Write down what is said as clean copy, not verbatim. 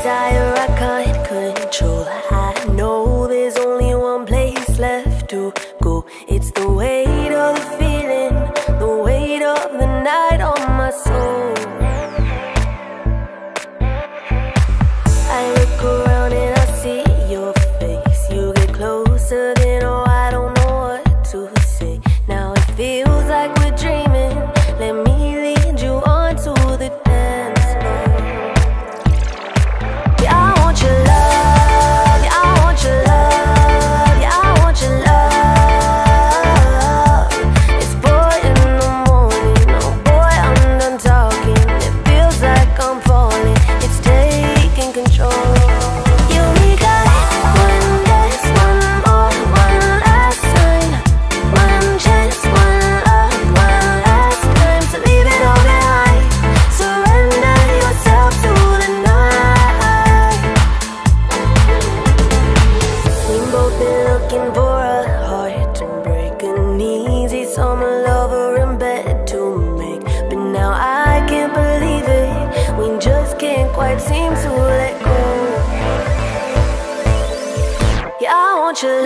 desire I can't control. I know there's only one place left to go. It's the weight of the feeling, the weight of the night on my soul. I look around and I see your face. You get closer, then oh, I don't know what to say. Now it feels like we're dreaming. Let me lead you on to the dance floor. Yeah, I want your love. Yeah, I want your love. Yeah, I want your love. It's 4 in the morning. Oh boy, I'm done talking. It feels like I'm falling. It's taking control. You only got one dance, one more, one last time, one chance, one love, one last time to leave it all behind. Surrender yourself to the night. We've both been looking for a heart to break, an easy summer lover in bed to make. But now I can't believe it. We just can't quite seem to let go. Yeah, I want your